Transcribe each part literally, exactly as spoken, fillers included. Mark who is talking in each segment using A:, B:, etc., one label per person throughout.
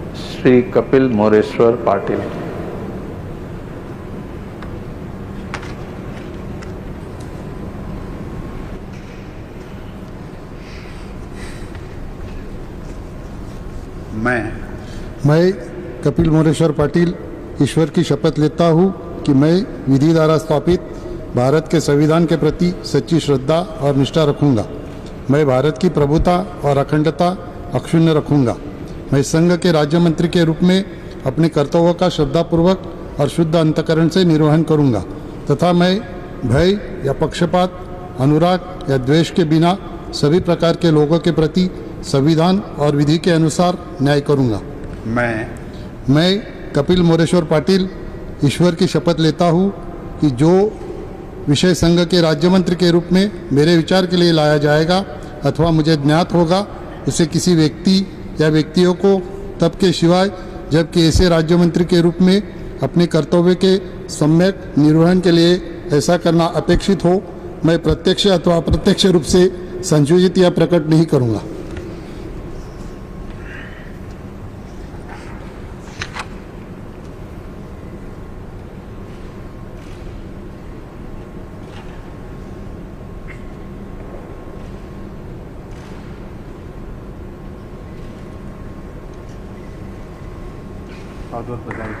A: श्री कपिल मोरेश्वर पाटिल।
B: मैं
C: मैं कपिल मोरेश्वर पाटिल ईश्वर की शपथ लेता हूँ कि मैं विधि द्वारा स्थापित भारत के संविधान के प्रति सच्ची श्रद्धा और निष्ठा रखूँगा। मैं भारत की प्रभुता और अखंडता अक्षुण्ण रखूँगा। मैं संघ के राज्य मंत्री के रूप में अपने कर्तव्यों का श्रद्धापूर्वक और शुद्ध अंतकरण से निर्वहन करूँगा तथा मैं भय या पक्षपात, अनुराग या द्वेष के बिना सभी प्रकार के लोगों के प्रति संविधान और विधि के अनुसार न्याय करूँगा।
B: मैं
C: मैं कपिल मोरेश्वर पाटिल ईश्वर की शपथ लेता हूँ कि जो विषय संघ के राज्य मंत्री के रूप में मेरे विचार के लिए लाया जाएगा अथवा मुझे ज्ञात होगा, उसे किसी व्यक्ति या व्यक्तियों को तब के सिवाय जबकि ऐसे राज्य मंत्री के रूप में अपने कर्तव्य के सम्यक निर्वहन के लिए ऐसा करना अपेक्षित हो, मैं प्रत्यक्ष अथवा अप्रत्यक्ष रूप से संयोजित या प्रकट नहीं करूँगा।
B: बहुत बहुत बधाई।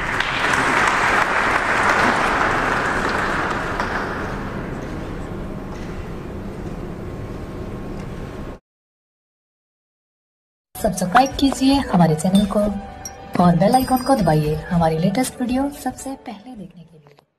D: सब्सक्राइब कीजिए हमारे चैनल को और बेल आइकॉन को दबाइए हमारी लेटेस्ट वीडियो सबसे पहले देखने के लिए।